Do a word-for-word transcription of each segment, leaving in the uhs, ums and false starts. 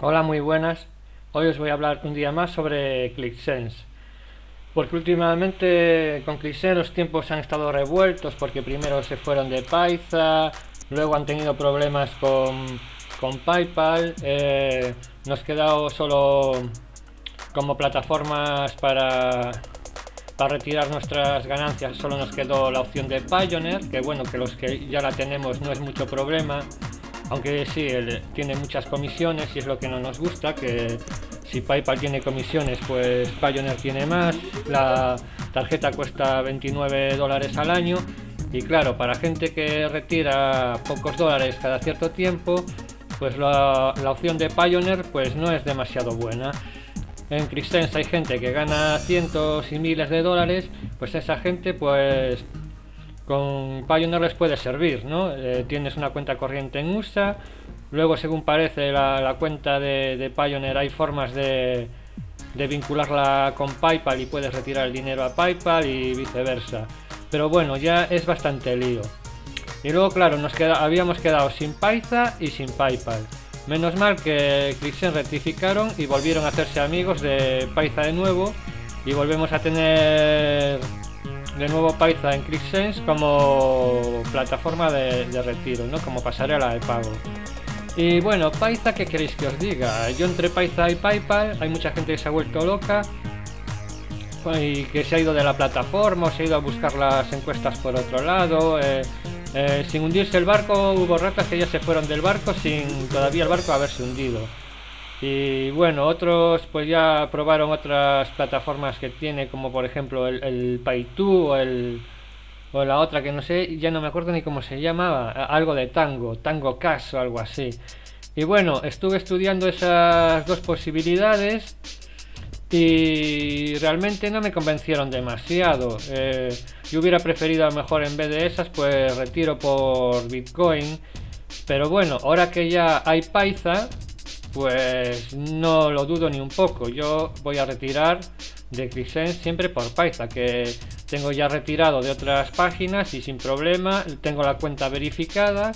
Hola, muy buenas. Hoy os voy a hablar un día más sobre ClickSense. Porque últimamente con ClickSense los tiempos han estado revueltos porque primero se fueron de Paiza, luego han tenido problemas con, con PayPal. Eh, nos ha quedado solo como plataformas para, para retirar nuestras ganancias. Solo nos quedó la opción de Pioneer, que bueno, que los que ya la tenemos no es mucho problema. Aunque sí, él tiene muchas comisiones y es lo que no nos gusta, que si PayPal tiene comisiones, pues Payoneer tiene más. La tarjeta cuesta veintinueve dólares al año y claro, para gente que retira pocos dólares cada cierto tiempo, pues la, la opción de Payoneer pues no es demasiado buena. En ClickSense hay gente que gana cientos y miles de dólares, pues esa gente pues con Payoneer les puede servir, ¿no? Eh, tienes una cuenta corriente en U S A, luego según parece la, la cuenta de, de Payoneer hay formas de, de vincularla con PayPal y puedes retirar el dinero a PayPal y viceversa. Pero bueno, ya es bastante lío. Y luego claro, nos queda, habíamos quedado sin Paiza y sin PayPal. Menos mal que ClickSense rectificaron y volvieron a hacerse amigos de Paiza de nuevo y volvemos a tener de nuevo Paiza en ClickSense como plataforma de, de retiro, ¿no? Como pasarela de pago. Y bueno, Paiza, ¿qué queréis que os diga? Yo entre Paiza y PayPal, hay mucha gente que se ha vuelto loca y que se ha ido de la plataforma o se ha ido a buscar las encuestas por otro lado. Eh, eh, sin hundirse el barco, hubo ratas que ya se fueron del barco sin todavía el barco haberse hundido. Y bueno, otros pues ya probaron otras plataformas que tiene, como por ejemplo el, el Paytoo o, el, o la otra que no sé, ya no me acuerdo ni cómo se llamaba, algo de Tango, Tango Cash o algo así. Y bueno, estuve estudiando esas dos posibilidades y realmente no me convencieron demasiado. Eh, yo hubiera preferido a lo mejor en vez de esas pues retiro por Bitcoin, pero bueno, ahora que ya hay Paiza, pues no lo dudo ni un poco. Yo voy a retirar de ClickSense siempre por Paiza, que tengo ya retirado de otras páginas y sin problema, tengo la cuenta verificada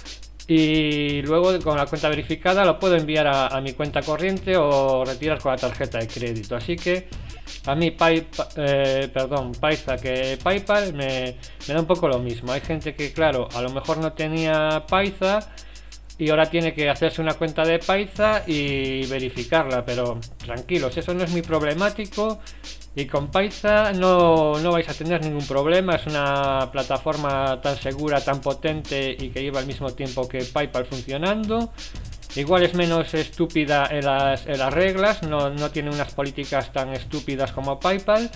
y luego con la cuenta verificada lo puedo enviar a, a mi cuenta corriente o retirar con la tarjeta de crédito. Así que a mí Pay, eh, perdón, Paiza que PayPal me, me da un poco lo mismo. Hay gente que claro, a lo mejor no tenía Paiza y ahora tiene que hacerse una cuenta de Paiza y verificarla, pero tranquilos, eso no es muy problemático y con Paiza no, no vais a tener ningún problema. Es una plataforma tan segura, tan potente y que lleva al mismo tiempo que PayPal funcionando. Igual es menos estúpida en las, en las reglas, no, no tiene unas políticas tan estúpidas como PayPal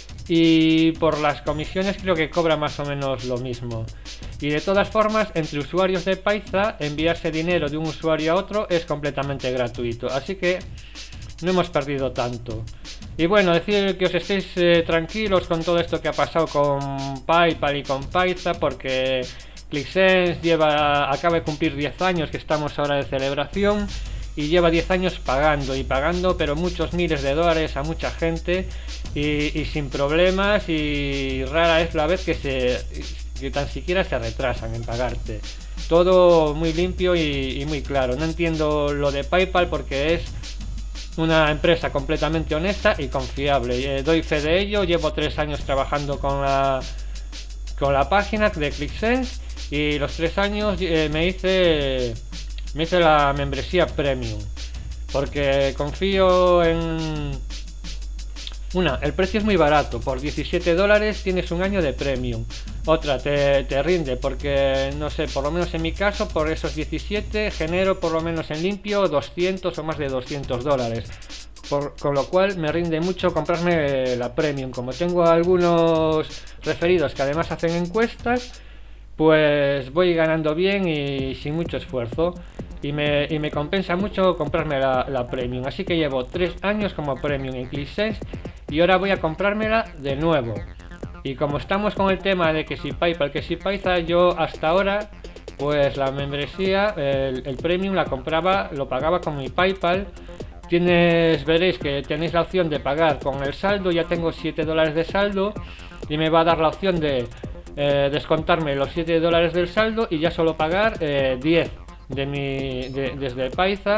y por las comisiones creo que cobra más o menos lo mismo. Y de todas formas, entre usuarios de Paiza, enviarse dinero de un usuario a otro es completamente gratuito, así que no hemos perdido tanto. Y bueno, decir que os estéis eh, tranquilos con todo esto que ha pasado con PayPal y con Paiza, porque ClickSense lleva, acaba de cumplir diez años, que estamos ahora de celebración, y lleva diez años pagando y pagando, pero muchos miles de dólares a mucha gente y, y sin problemas, y rara es la vez que se que tan siquiera se retrasan en pagarte. Todo muy limpio y, y muy claro. No entiendo lo de PayPal porque es una empresa completamente honesta y confiable. Eh, doy fe de ello. Llevo tres años trabajando con la con la página de ClickSense y los tres años eh, me hice me hice la membresía premium porque confío en una, el precio es muy barato, por diecisiete dólares tienes un año de premium. Otra, te, te rinde porque, no sé, por lo menos en mi caso, por esos diecisiete genero por lo menos en limpio doscientos o más de doscientos dólares. Por, con lo cual me rinde mucho comprarme la premium. Como tengo algunos referidos que además hacen encuestas, pues voy ganando bien y sin mucho esfuerzo. Y me, y me compensa mucho comprarme la, la premium. Así que llevo tres años como premium en ClickSense y ahora voy a comprármela de nuevo. Y como estamos con el tema de que si PayPal, que si Paiza, yo hasta ahora pues la membresía, el, el premium la compraba, lo pagaba con mi PayPal. Tienes, veréis que tenéis la opción de pagar con el saldo. Ya tengo siete dólares de saldo y me va a dar la opción de eh, descontarme los siete dólares del saldo y ya solo pagar eh, diez de mi, de, desde Paiza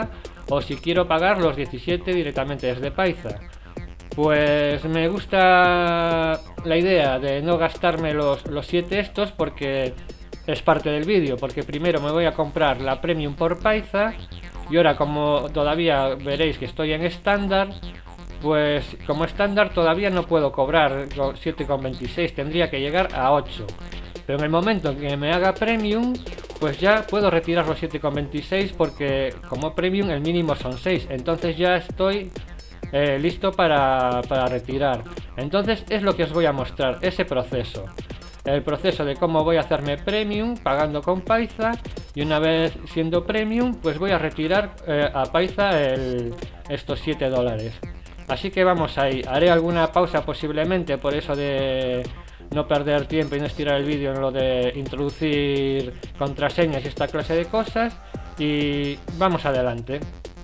o si quiero pagar los diecisiete directamente desde Paiza. Pues me gusta la idea de no gastarme los, los siete estos, porque es parte del vídeo, porque primero me voy a comprar la Premium por Paiza, y ahora como todavía veréis que estoy en estándar, pues como estándar todavía no puedo cobrar siete con veintiséis, tendría que llegar a ocho. Pero en el momento en que me haga Premium, pues ya puedo retirar los siete con veintiséis, porque como Premium el mínimo son seis, entonces ya estoy eh, listo para, para retirar. Entonces es lo que os voy a mostrar, ese proceso. El proceso de cómo voy a hacerme Premium pagando con Paiza, y una vez siendo Premium pues voy a retirar eh, a Paiza el, estos siete dólares. Así que vamos ahí, haré alguna pausa posiblemente por eso de no perder tiempo y no estirar el vídeo en lo de introducir contraseñas y esta clase de cosas, y vamos adelante.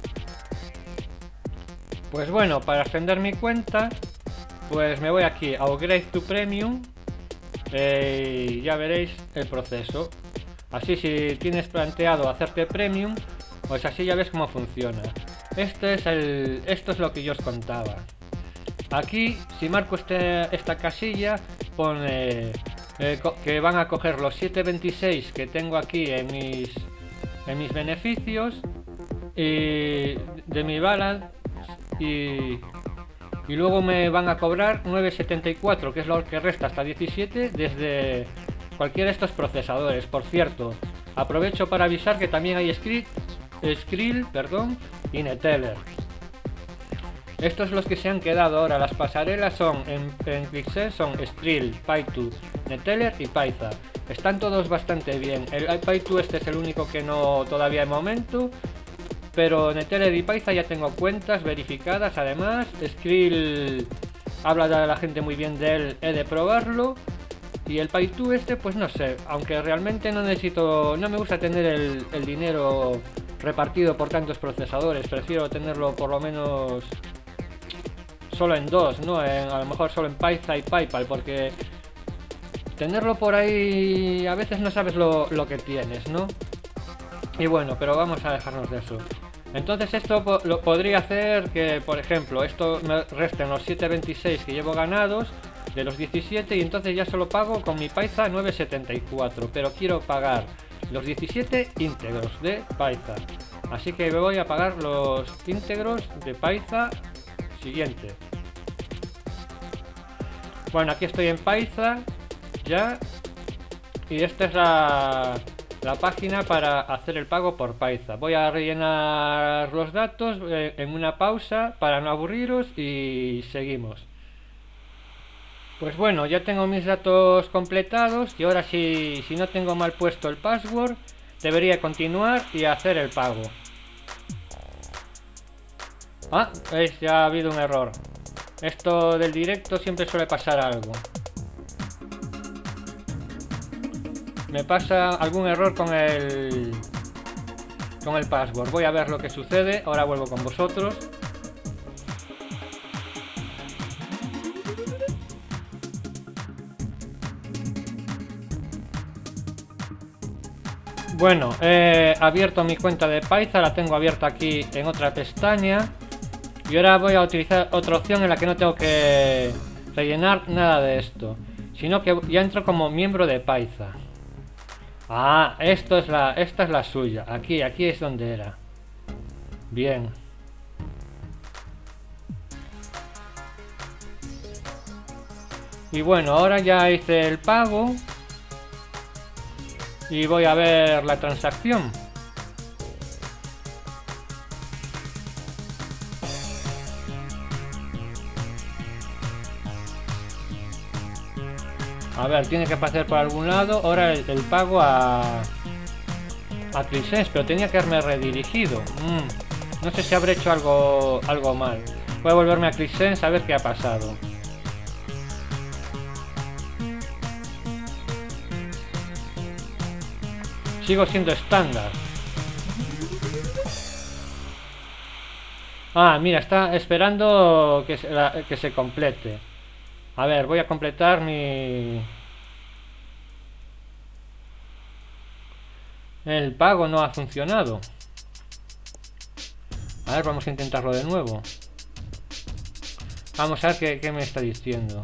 Pues bueno, para extender mi cuenta pues me voy aquí a Upgrade to Premium. Eh, y ya veréis el proceso. Así, si tienes planteado hacerte Premium, pues así ya ves cómo funciona. Este es el, esto es lo que yo os contaba. Aquí, si marco este, esta casilla, pone eh, que van a coger los siete veintiséis que tengo aquí en mis, en mis beneficios y de mi balance, y Y luego me van a cobrar nueve setenta y cuatro, que es lo que resta hasta diecisiete, desde cualquiera de estos procesadores. Por cierto, aprovecho para avisar que también hay Skrill, Skrill perdón, y Neteller. Estos los que se han quedado ahora. Las pasarelas son en, en ClickSense son Skrill, Paitu, Neteller y Paiza. Están todos bastante bien. El Paitu este es el único que no todavía de momento, pero Neteller y Paiza ya tengo cuentas verificadas. Además, Skrill habla de la gente muy bien de él, he de probarlo. Y el Paitu este, pues no sé, aunque realmente no necesito, no me gusta tener el, el dinero repartido por tantos procesadores, prefiero tenerlo por lo menos solo en dos, ¿no? En, a lo mejor solo en Paiza y PayPal, porque tenerlo por ahí a veces no sabes lo, lo que tienes, ¿no? Y bueno, pero vamos a dejarnos de eso. Entonces esto po lo podría hacer que, por ejemplo, esto me resten los siete veintiséis que llevo ganados de los diecisiete, y entonces ya solo pago con mi Paiza nueve setenta y cuatro, pero quiero pagar los diecisiete íntegros de Paiza. Así que me voy a pagar los íntegros de Paiza siguiente. Bueno, aquí estoy en Paiza ya, y esta es la... la página para hacer el pago por Paiza. Voy a rellenar los datos eh, en una pausa para no aburriros y seguimos. Pues bueno, ya tengo mis datos completados, y ahora si, si no tengo mal puesto el password, debería continuar y hacer el pago. Ah, veis, ya ha habido un error. Esto del directo siempre suele pasar algo. Me pasa algún error con el con el password. Voy a ver lo que sucede. Ahora vuelvo con vosotros. Bueno, he abierto mi cuenta de Paiza, la tengo abierta aquí en otra pestaña, y ahora voy a utilizar otra opción en la que no tengo que rellenar nada de esto, sino que ya entro como miembro de Paiza. Ah, esto es la, esta es la suya. Aquí, aquí es donde era. Bien. Y bueno, ahora ya hice el pago y voy a ver la transacción. A ver, tiene que pasar por algún lado. Ahora el, el pago a a ClickSense, pero tenía que haberme redirigido. Mm, no sé si habré hecho algo algo mal. Voy a volverme a ClickSense a ver qué ha pasado. Sigo siendo estándar. Ah, mira, está esperando que se, la, que se complete. A ver, voy a completar mi... El pago no ha funcionado. A ver, vamos a intentarlo de nuevo. Vamos a ver qué, qué me está diciendo.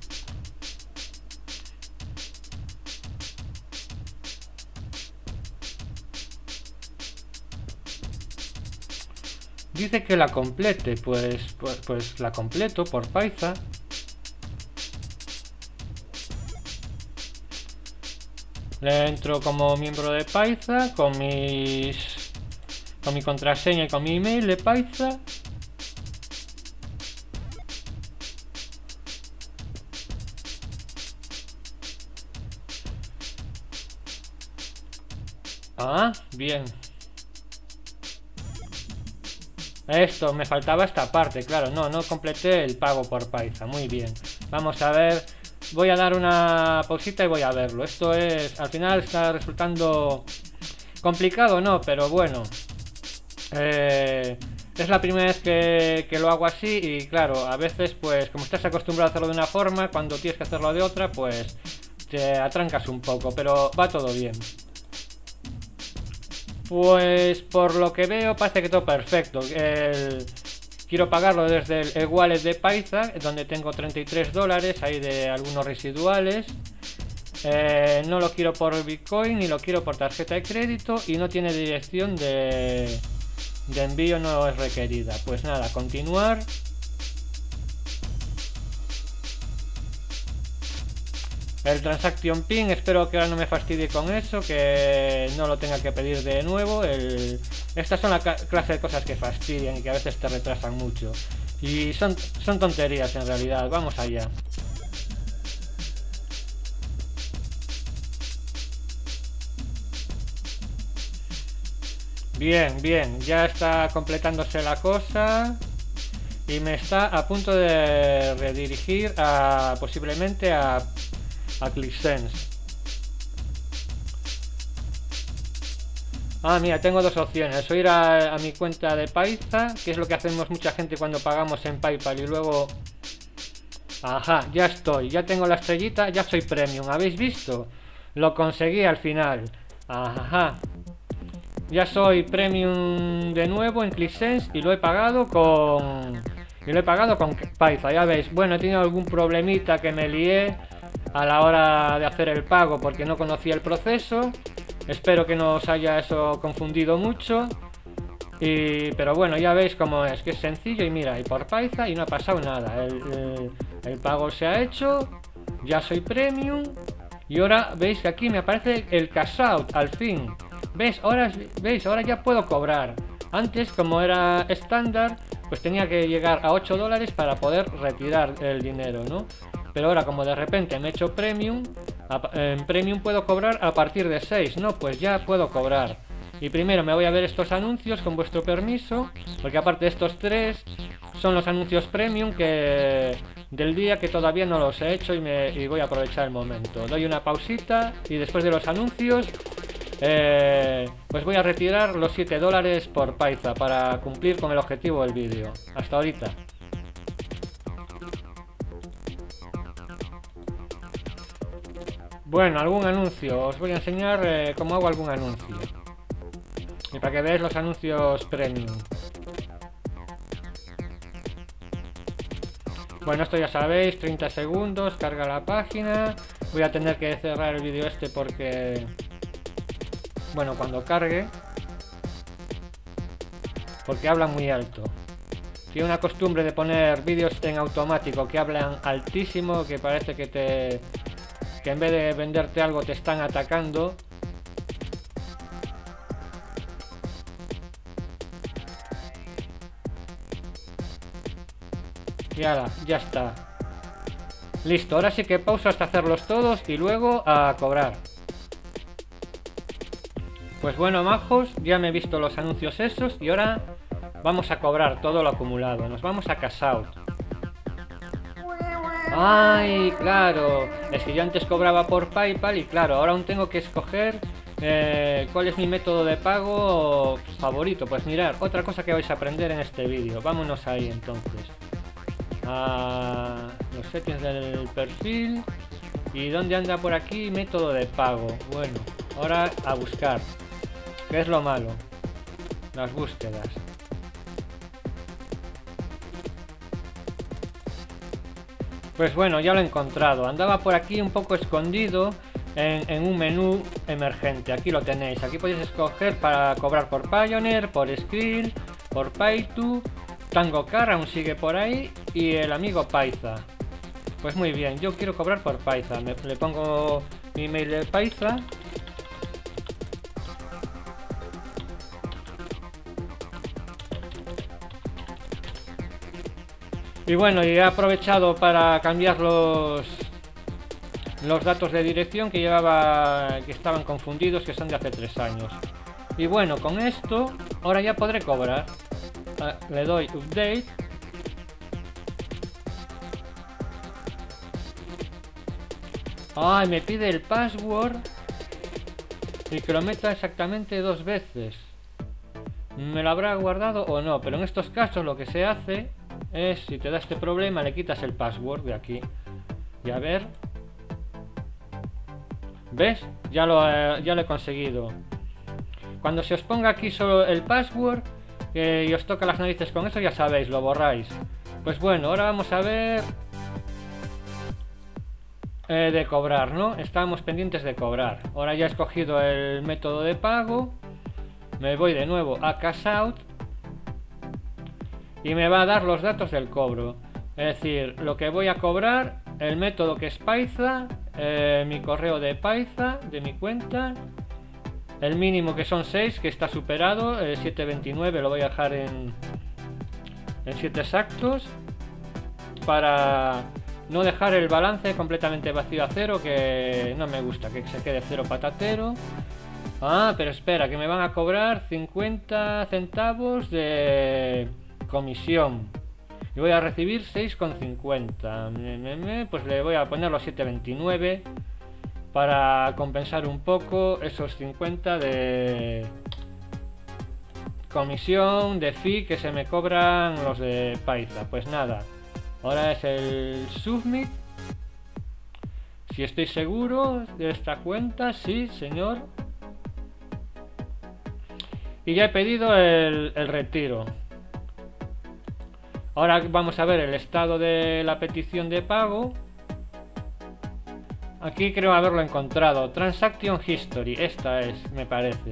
Dice que la complete, pues, pues, pues la completo por Paiza. Le entro como miembro de Paiza con mis con mi contraseña y con mi email de Paiza. Ah, bien. Esto, me faltaba esta parte, claro, no, no completé el pago por Paiza, muy bien. Vamos a ver, voy a dar una pausita y voy a verlo. Esto es, al final está resultando complicado, ¿no? Pero bueno, eh, es la primera vez que, que lo hago así y claro, a veces pues como estás acostumbrado a hacerlo de una forma, cuando tienes que hacerlo de otra, pues te atrancas un poco, pero va todo bien. Pues por lo que veo parece que todo perfecto. El... Quiero pagarlo desde el, el wallet de Paiza, donde tengo treinta y tres dólares, ahí de algunos residuales. Eh, no lo quiero por Bitcoin, ni lo quiero por tarjeta de crédito y no tiene dirección de, de envío, no es requerida. Pues nada, continuar. El transaction pin, espero que ahora no me fastidie con eso, que no lo tenga que pedir de nuevo. El... Estas son la clase de cosas que fastidian y que a veces te retrasan mucho. Y son, son tonterías en realidad. Vamos allá. Bien, bien, ya está completándose la cosa. Y me está a punto de redirigir a posiblemente a... a ClickSense. Ah, mira, tengo dos opciones. O ir a, a mi cuenta de Paiza, que es lo que hacemos mucha gente cuando pagamos en PayPal y luego... Ajá, ya estoy, ya tengo la estrellita, ya soy premium. ¿Habéis visto? Lo conseguí al final. Ajá. Ya soy premium de nuevo en ClickSense y lo he pagado con... Y lo he pagado con Paiza, ya veis. Bueno, he tenido algún problemita que me lié a la hora de hacer el pago porque no conocía el proceso. Espero que no os haya eso confundido mucho. Y, pero bueno, ya veis cómo es, que es sencillo y mira, y por Paiza y no ha pasado nada. El, el, el pago se ha hecho, ya soy premium. Y ahora veis que aquí me aparece el cash out, al fin. ¿Veis? Ahora, ¿veis? Ahora ya puedo cobrar. Antes, como era estándar, pues tenía que llegar a ocho dólares para poder retirar el dinero, ¿no? Pero ahora como de repente me he hecho premium, en premium puedo cobrar a partir de seis, ¿no? Pues ya puedo cobrar. Y primero me voy a ver estos anuncios con vuestro permiso, porque aparte de estos tres son los anuncios premium que del día que todavía no los he hecho y, me, y voy a aprovechar el momento. Doy una pausita y después de los anuncios eh, pues voy a retirar los siete dólares por Paiza para cumplir con el objetivo del vídeo. Hasta ahorita. Bueno, algún anuncio. Os voy a enseñar eh, cómo hago algún anuncio. Y para que veáis los anuncios premium. Bueno, esto ya sabéis, treinta segundos, carga la página. Voy a tener que cerrar el vídeo este porque... Bueno, cuando cargue... Porque habla muy alto. Tiene una costumbre de poner vídeos en automático que hablan altísimo, que parece que te... que en vez de venderte algo te están atacando. Y ahora, ya está. Listo, ahora sí que pauso hasta hacerlos todos y luego a cobrar. Pues bueno, majos, ya me he visto los anuncios esos y ahora vamos a cobrar todo lo acumulado. Nos vamos a cash out. ¡Ay, claro! Es que yo antes cobraba por PayPal y claro, ahora aún tengo que escoger eh, cuál es mi método de pago favorito. Pues mirad, otra cosa que vais a aprender en este vídeo. Vámonos ahí entonces. A los settings del perfil. ¿Y dónde anda por aquí? Método de pago. Bueno, ahora a buscar. ¿Qué es lo malo? Las búsquedas. Pues bueno, ya lo he encontrado. Andaba por aquí un poco escondido en, en un menú emergente. Aquí lo tenéis. Aquí podéis escoger para cobrar por Pioneer, por Skrill, por Payto, Tango Car aún sigue por ahí y el amigo Paiza. Pues muy bien, yo quiero cobrar por Paiza. Me, le pongo mi email de Paiza. Y bueno, y he aprovechado para cambiar los los datos de dirección que llevaba, que estaban confundidos, que son de hace tres años. Y bueno, con esto ahora ya podré cobrar. Le doy update. Ay, me pide el password y que lo meta exactamente dos veces. ¿Me lo habrá guardado o no? Pero en estos casos lo que se hace es, si te da este problema, le quitas el password de aquí. Y a ver. ¿Ves? Ya lo, eh, ya lo he conseguido. Cuando se os ponga aquí solo el password eh, y os toca las narices con eso, ya sabéis, lo borráis. Pues bueno, ahora vamos a ver eh, de cobrar, ¿no? Estábamos pendientes de cobrar. Ahora ya he escogido el método de pago. Me voy de nuevo a Cash Out y me va a dar los datos del cobro. Es decir, lo que voy a cobrar, el método que es Paiza, eh, mi correo de Paiza, de mi cuenta, el mínimo que son seis, que está superado, el siete veintinueve lo voy a dejar en, en siete exactos, para no dejar el balance completamente vacío a cero, que no me gusta, que se quede cero patatero. Ah, pero espera, que me van a cobrar cincuenta centavos de comisión y voy a recibir seis con cincuenta. Pues le voy a poner los siete veintinueve para compensar un poco esos cincuenta de comisión, de fee que se me cobran los de Paiza. Pues nada, ahora es el submit. Si estoy seguro de esta cuenta, sí, señor. Y ya he pedido el, el retiro. Ahora vamos a ver el estado de la petición de pago. Aquí creo haberlo encontrado. Transaction History. Esta es, me parece.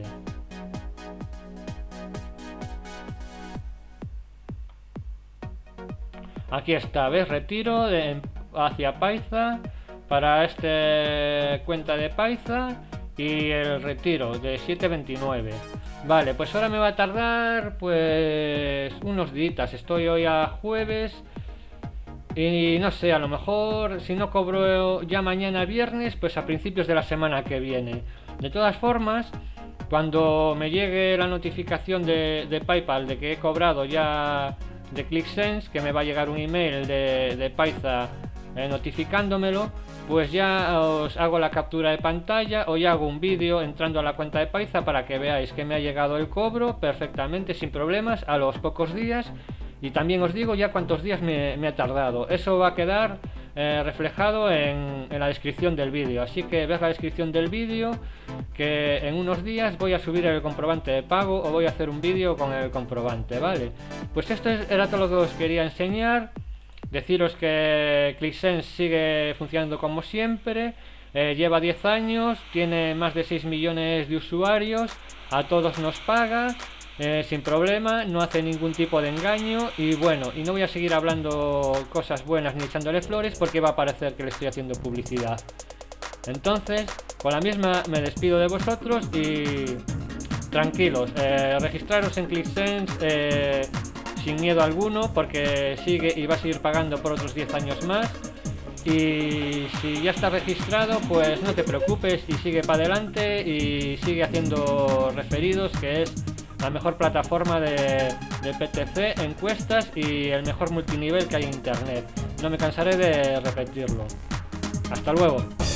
Aquí está, ¿ves? Retiro de, hacia Paiza para esta cuenta de Paiza y el retiro de siete veintinueve. Vale, pues ahora me va a tardar pues unos días. Estoy hoy a jueves y no sé, a lo mejor si no cobro ya mañana viernes, pues a principios de la semana que viene. De todas formas, cuando me llegue la notificación de, de PayPal de que he cobrado ya de ClickSense, que me va a llegar un email de, de Paiza eh, notificándomelo, pues ya os hago la captura de pantalla o ya hago un vídeo entrando a la cuenta de Paiza para que veáis que me ha llegado el cobro perfectamente, sin problemas, a los pocos días. Y también os digo ya cuántos días me, me ha tardado. Eso va a quedar eh, reflejado en, en la descripción del vídeo. Así que ves la descripción del vídeo, que en unos días voy a subir el comprobante de pago o voy a hacer un vídeo con el comprobante, ¿vale? Pues esto era todo lo que os quería enseñar. Deciros que ClickSense sigue funcionando como siempre, eh, lleva diez años, tiene más de seis millones de usuarios, a todos nos paga, eh, sin problema, no hace ningún tipo de engaño y bueno, y no voy a seguir hablando cosas buenas ni echándole flores porque va a parecer que le estoy haciendo publicidad. Entonces, con la misma me despido de vosotros y tranquilos, eh, registraros en ClickSense eh, sin miedo alguno, porque sigue y va a seguir pagando por otros diez años más. Y si ya está registrado, pues no te preocupes y sigue para adelante y sigue haciendo referidos, que es la mejor plataforma de, de P T C, encuestas y el mejor multinivel que hay en internet. No me cansaré de repetirlo. Hasta luego.